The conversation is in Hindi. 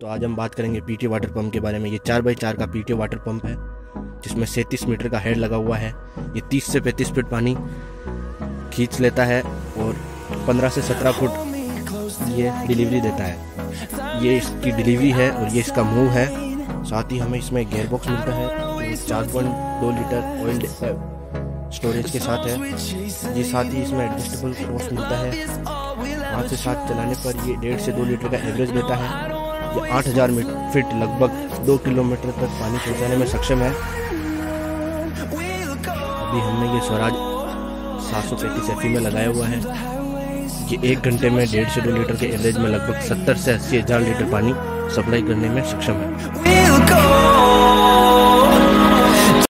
तो आज हम बात करेंगे पीटी वाटर पंप के बारे में। ये 4x4 का पीटी वाटर पंप है जिसमें 37 मीटर का हेड लगा हुआ है। ये 30 से 35 फीट पानी खींच लेता है और 15 से 17 फुट ये डिलीवरी देता है। ये इसकी डिलीवरी है और ये इसका मूव है। साथ ही हमें इसमें गियर बॉक्स मिलता है जो 4.2 लीटर ऑयल स्टोरेज के साथ है। ये साथ ही इसमें एडजस्टेबल क्रॉस मिलता है। 5 से 7 चलाने पर ये 1.5 से 2 लीटर का एवरेज देता है। ये 8000 फीट लगभग 2 किलोमीटर तक पानी पहुंचाने में सक्षम है। अभी हमने ये स्वराज 735 FE में लगाया हुआ है। ये 1 घंटे में 1.5 से 2 लीटर के एवरेज में लगभग 70 से 80 हज़ार लीटर पानी सप्लाई करने में सक्षम है।